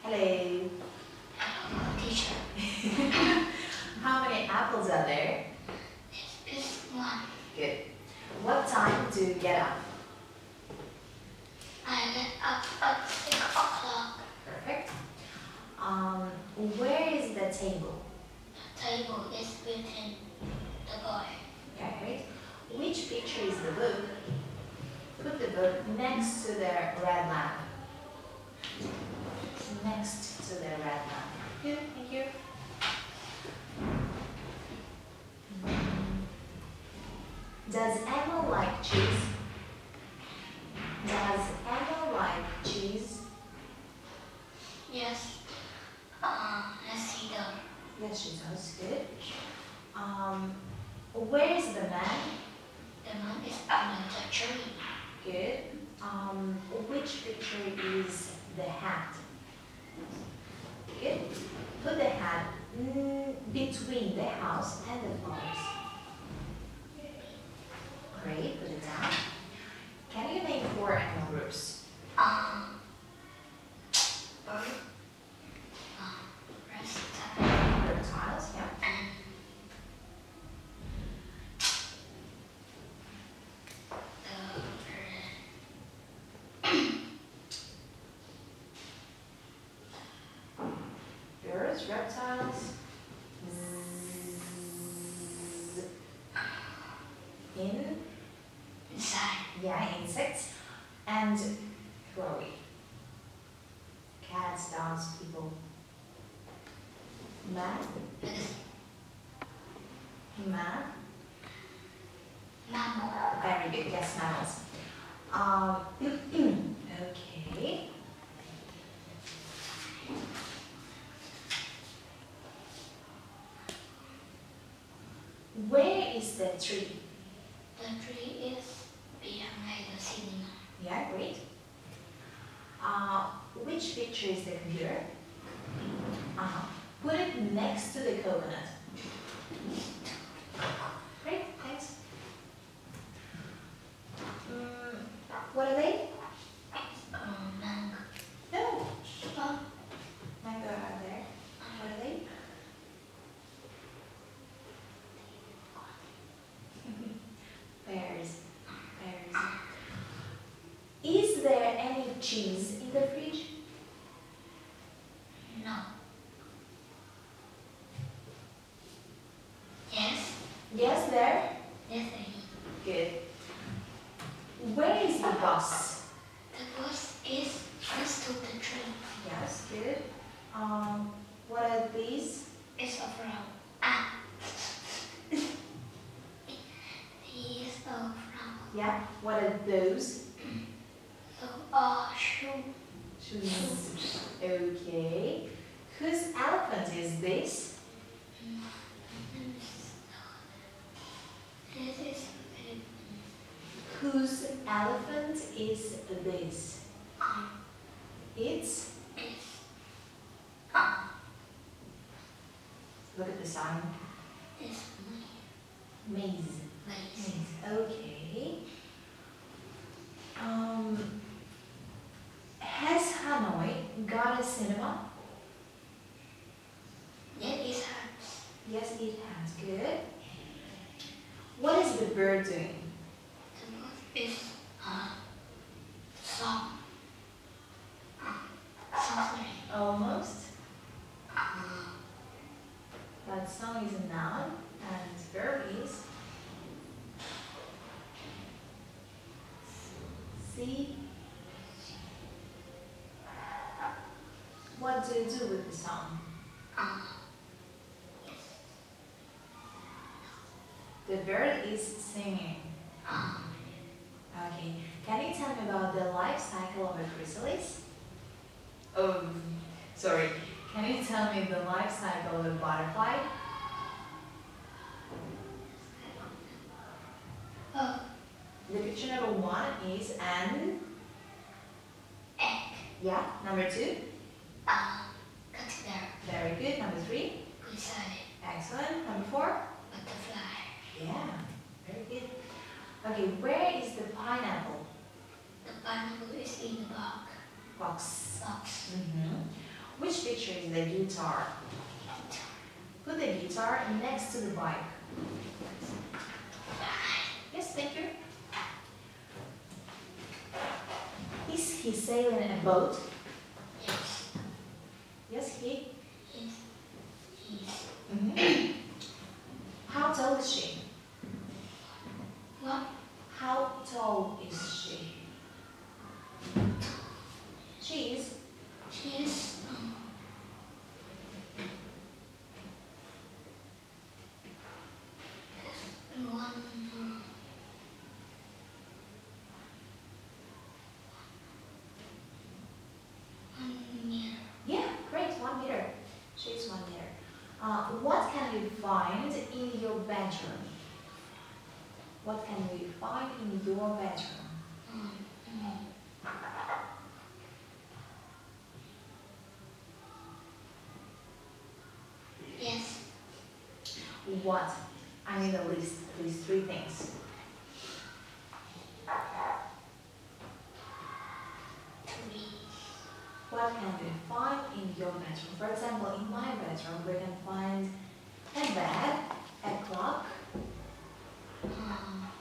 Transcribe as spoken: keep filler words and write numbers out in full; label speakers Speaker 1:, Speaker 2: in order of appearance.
Speaker 1: Hello.
Speaker 2: Hello, teacher.
Speaker 1: How many apples are there?
Speaker 2: This is one.
Speaker 1: Good. What time do you get up?
Speaker 2: I get up at six o'clock.
Speaker 1: Perfect. Um, where is the table?
Speaker 2: The table is within the boy.
Speaker 1: Okay, great. Which picture is the book? Put the book next to the red lamp. Next to the red lamp. Good, thank you. Does Emma like cheese? Does Emma like cheese?
Speaker 2: Yes. Uh, yes, he does.
Speaker 1: Yes, she does. Good. Um, where is the man?
Speaker 2: The man is under the tree.
Speaker 1: Good. Um, which picture is the hat? Good. Put the hat mm, between the house and the flowers. Great. Put it down. Can you name four animal groups?
Speaker 2: Um, bird, uh, reptile,
Speaker 1: Reptiles. Yeah.
Speaker 2: and the
Speaker 1: Birds, reptiles. Z- In.
Speaker 2: inside.
Speaker 1: Yeah, insects. And who are we? Cats, dogs, people. Man.
Speaker 2: This
Speaker 1: Man.
Speaker 2: mammal.
Speaker 1: Very good. Yes, mammals. Um, okay. Where is the tree?
Speaker 2: The tree is behind the cinema.
Speaker 1: Yeah, great. Uh, which picture is the computer? Uh-huh. Put it next to the coconut. Great, thanks. Mm, what are they?
Speaker 2: Um, mango.
Speaker 1: No.
Speaker 2: Oh,
Speaker 1: Mango are there. What are they? Pears. Pears. Is there any cheese in the fridge?
Speaker 2: no. Yes.
Speaker 1: Yes, there.
Speaker 2: Yes, there is.
Speaker 1: Good. Where is the bus?
Speaker 2: The bus is next to the tree.
Speaker 1: Yes, good. Um, what are these?
Speaker 2: It's a flower. Ah. He is a flower.
Speaker 1: Yeah. What are those?
Speaker 2: So, uh, shoe.
Speaker 1: Shoes. Okay. Whose elephant is this?
Speaker 2: This is
Speaker 1: Whose elephant is this?
Speaker 2: um,
Speaker 1: It's.
Speaker 2: is um,
Speaker 1: Look at the sign.
Speaker 2: is
Speaker 1: Maze.
Speaker 2: lace.
Speaker 1: Maze. Okay. Um. Has Hanoi got a cinema?
Speaker 2: Yes, it has.
Speaker 1: Yes, it has. Good. What is the bird doing?
Speaker 2: The bus is uh, song. Um, something.
Speaker 1: Almost.
Speaker 2: Uh,
Speaker 1: That song is a noun and verb is see. What do you do with the song?
Speaker 2: uh,
Speaker 1: The bird is singing.
Speaker 2: uh,
Speaker 1: Okay. Can you tell me about the life cycle of a chrysalis? Oh, sorry. Can you tell me the life cycle of a butterfly?
Speaker 2: oh,
Speaker 1: The picture number one is an.
Speaker 2: egg.
Speaker 1: Yeah. Number two.
Speaker 2: Uh, cut there.
Speaker 1: Very good. Number three.
Speaker 2: Beside
Speaker 1: Excellent. Number four.
Speaker 2: butterfly.
Speaker 1: Yeah. Very good. Okay. Where is the pineapple?
Speaker 2: The pineapple is in the box.
Speaker 1: Box.
Speaker 2: Box.
Speaker 1: Mm-hmm. picture is the guitar. Put the guitar next to the bike. Yes, thank you. Is he sailing a boat?
Speaker 2: Yes.
Speaker 1: Yes, he.
Speaker 2: Yes. Yes.
Speaker 1: Mhm. How tall is she?
Speaker 2: What?
Speaker 1: How tall is she? She is.
Speaker 2: She's um, one one meter.
Speaker 1: Yeah, great, one meter. She's one meter. Uh, what can you find in your bedroom? What can we find in your bedroom?
Speaker 2: Um, um, yes.
Speaker 1: What? I need at least, at least three things.
Speaker 2: Three.
Speaker 1: What can we find in your bedroom? For example, in my bedroom, we can find a bed, a clock,
Speaker 2: Um,